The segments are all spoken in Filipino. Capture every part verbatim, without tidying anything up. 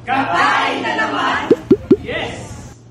Kakain na naman? Yes!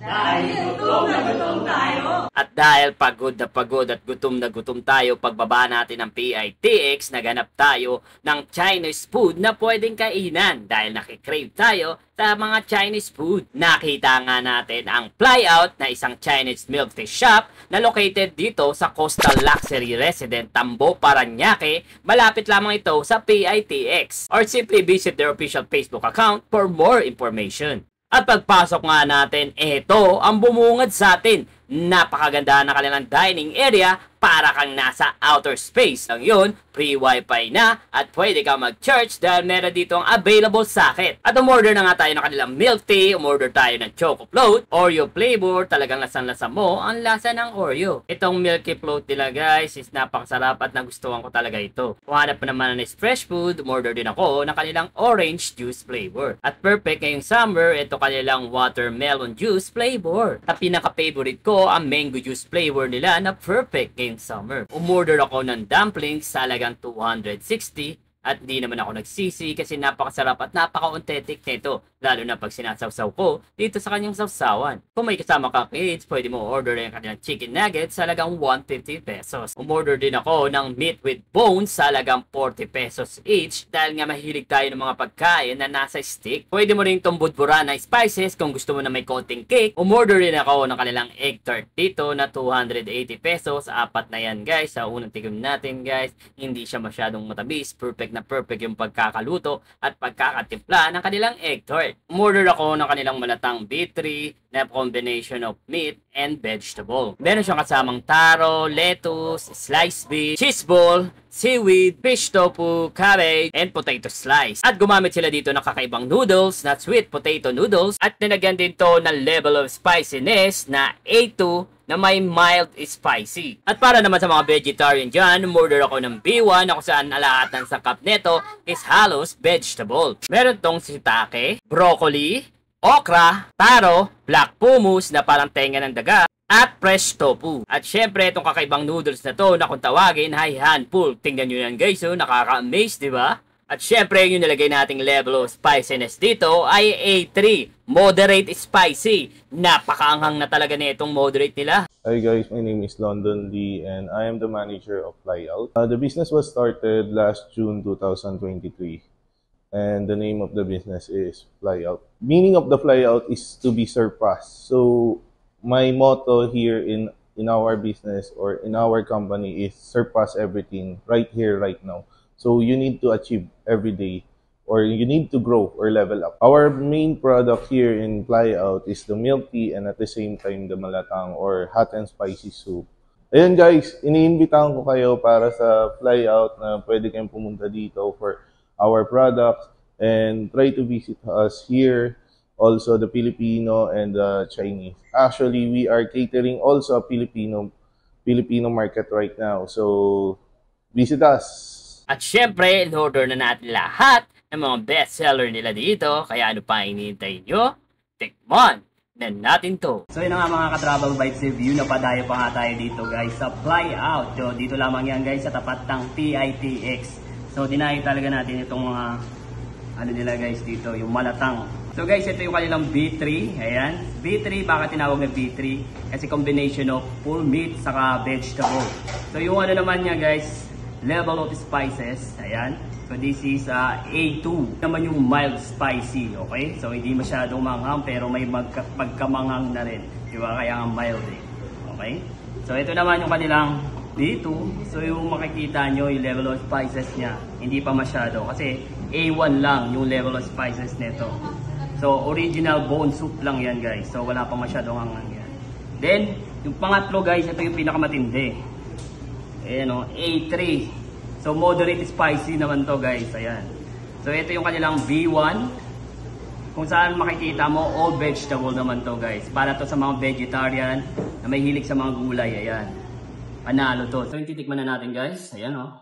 Dahil gutom na gutom tayo. At dahil pagod na pagod at gutom na gutom tayo, pagbaba natin ng P I T X, naganap tayo ng Chinese food na pwedeng kainan dahil nakikrave tayo sa mga Chinese food. Nakita nga natin ang Flyout na isang Chinese milk tea shop na located dito sa Coastal Luxury Resident Tambo, Parañaque. Malapit lamang ito sa P I T X. Or simply visit their official Facebook account for more information. At pagpasok nga natin, ito ang bumungad sa atin. Napakaganda na kanilang dining area para kang nasa outer space. Ang yun, free wifi na at pwede kang mag-charge dahil meron dito ang available socket. At umorder na nga tayo ng kanilang milk tea, umorder tayo ng choco float, Oreo flavor, talagang lasang-lasa mo ang lasa ng Oreo. Itong milky float nila guys is napakasarap at nagustuhan ko talaga ito. Kung hanap pa naman ng fresh food, umorder din ako ng kanilang orange juice flavor. At perfect ngayong summer, ito kanilang watermelon juice flavor. At pinaka-favorite ko ang mango juice flavor nila na perfect ngayong summer. Umorder ako ng dumplings sa halagang two hundred sixty at di naman ako nagsisi kasi napakasarap at napaka-authentic nito. Lalo na pag sinasawsaw ko dito sa kanyang sawsawan. Kung may kasama ka kids, pwede mo order yung kanilang chicken nuggets sa halagang one hundred fifty pesos. Umorder din ako ng meat with bones sa halagang forty pesos each dahil nga mahilig tayo ng mga pagkain na nasa stick. Pwede mo rin itong budbura na spices kung gusto mo na may konting cake. Umorder din ako ng kanilang egg tart dito na two hundred eighty pesos. Apat na yan guys. Sa unang tigam natin guys, hindi siya masyadong matabis. Perfect na perfect yung pagkakaluto at pagkakatimpla ng kanilang egg tart. Umorder ako ng kanilang malatang B three na combination of meat and vegetable. Meron siyang kasamang taro, lettuce, sliced beef, cheese ball, seaweed, fish tofu, cabbage, and potato slice. At gumamit sila dito ng kakaibang noodles na sweet potato noodles at nilagyan din to ng level of spiciness na A two na may mild spicy. At para naman sa mga vegetarian dyan, umorder ako ng B one na kung saan lahat ng sakap neto is halos vegetable. Meron tong shiitake, broccoli, okra, taro, black pumus na parang tenga ng daga, at fresh tofu. At syempre, itong kakaibang noodles na to na kung tawagin ay handful. Tingnan nyo yan guys, so nakaka-amaze, di ba? At syempre, yung nilagay nating level of spiciness dito ay A three, moderate spicy. Napakaanghang na talaga na itong moderate nila. Hi guys, my name is London Lee and I am the manager of Flyout. Uh, the business was started last June two thousand twenty-three and the name of the business is Flyout. Meaning of the Flyout is to be surpassed. So my motto here in, in our business or in our company is surpass everything right here, right now. So you need to achieve every day or you need to grow or level up. Our main product here in Flyout is the milk tea and at the same time the malatang or hot and spicy soup. Ayan guys, iniimbitahan ko kayo para sa Flyout na pwede kayong pumunta dito for our products and try to visit us here, also the Filipino and the Chinese. Actually, we are catering also a Filipino Filipino market right now. So visit us. At syempre, in-order na natin lahat ng mga bestseller nila dito. Kaya ano pa hinihintay nyo? Tikman na natin to. So yun nga mga ka-travel vibes review. Napadayo pa nga tayo dito guys sa Flyout. So dito lamang yan guys sa tapat ng P I T X. So dinayo talaga natin itong mga ano nila guys dito, yung malatang. So guys, ito yung kanilang B three. Ayan. B three, bakit tinawag na B three? Kasi combination of full meat saka vegetable. So yung ano naman niya guys, level of spices, ayan. So this is uh, A two. Naman yung mild spicy, okay? So hindi masyadong manghang pero may pagkamanghang na rin. Diba? Kaya nga mild eh. Okay? So ito naman yung kanilang B two. So yung makikita nyo yung level of spices niya, hindi pa masyado. Kasi A one lang yung level of spices nito. So original bone soup lang yan guys. So wala pa masyadong hanghang yan. Then, yung pangatlo guys, ito yung pinakamatindi. Ayan o, A three. So, moderate spicy naman to guys. Ayan. So, ito yung kanilang B one. Kung saan makikita mo, all vegetable naman to guys. Para to sa mga vegetarian na may hilig sa mga gulay. Ayan. Panalo to. So, yung titikman na natin guys. Ayan o.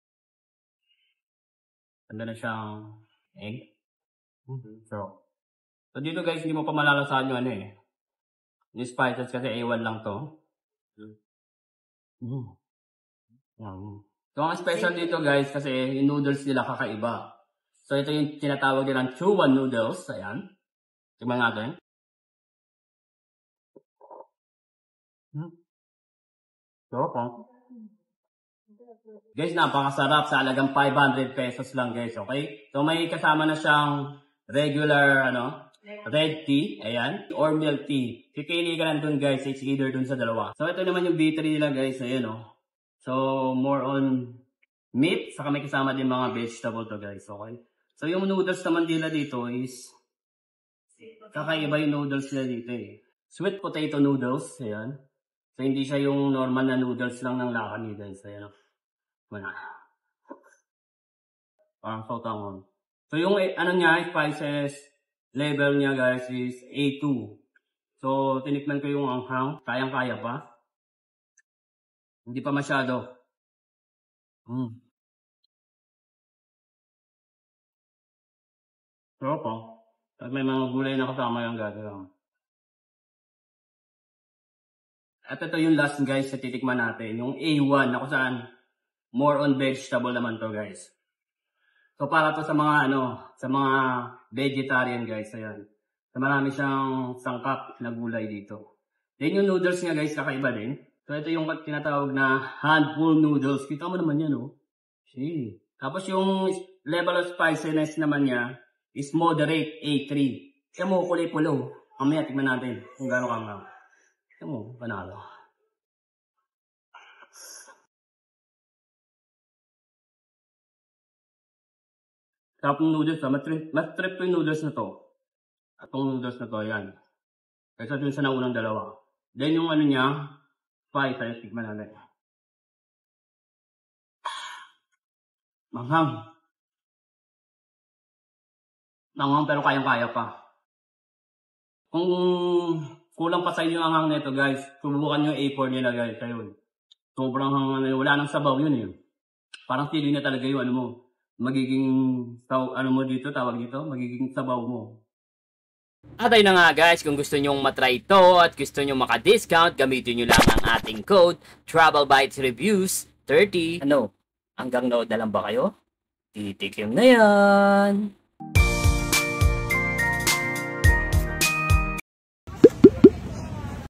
Ganda na siyang egg. So, so dito guys, hindi mo pa malalasahan yung ano eh. Yung spices kasi A one lang to. Mm. Mm. So, ang special dito guys, kasi yung noodles nila kakaiba. So, ito yung tinatawag nilang Chuan noodles. Ayan. Tingnan natin. Hmm. Sarap ha. Guys, napakasarap sa halagang five hundred pesos lang guys, okay? So may kasama na siyang regular, ano, red tea, ayan, or milk tea. Pipili ka lang dun guys, it's either dun sa dalawa. So ito naman yung B three nila guys, ayan o. So more on meat, saka may kasama din mga vegetable to guys, okay? So yung noodles naman nila dito is, kakaiba yung noodles nila dito eh. Sweet potato noodles, ayan. So hindi siya yung normal na noodles lang ng lakan niya guys, ayan o. Wala. Parang sautangon. So yung ano niya, spices level niya guys is A two. So tinikman ko yung anghang, kayang-kaya pa. Hindi pa masyado. Mm. Sarap po. At may mga gulay na kasama yung gagawin. At ito yung last guys na titikman natin. Yung A one na kung saan more on vegetable naman to guys. So para to sa mga ano, sa mga vegetarian guys, ayan. So marami siyang sangkap na gulay dito. Then yung noodles niya guys, kakaiba din. So ito yung tinatawag na handful noodles. Kita mo naman yan, oh. See. Tapos yung level of spiciness naman niya is moderate A three. Kaya mo, kulay pulo. Mamaya tignan natin kung gano'n ka nga. Kaya mo, panalo. Sarap ng noodles, ha. Mas trip, mas trip yung noodles na to. At yung noodles na to, yan. Kaysa dun sa naunang dalawa. Then yung ano niya, spice, ay tignan natin. Manghang. Manghang pero kayang-kaya pa. Kung kulang pa sa inyo ang hang nito guys, subukan nyo A four nila guys. Ayun. Sobrang hang, wala nang sabaw yun eh. Parang feeling na talaga yung ano mo. Magiging, taw, ano mo dito, tawag dito, magiging sabaw mo. At ayun na nga guys, kung gusto nyong matry ito at gusto nyong maka-discount, gamitin nyo lang ang ating code, Travelbytes Reviews thirty. Ano? Hanggang nood na lang ba kayo? Titikim na yan!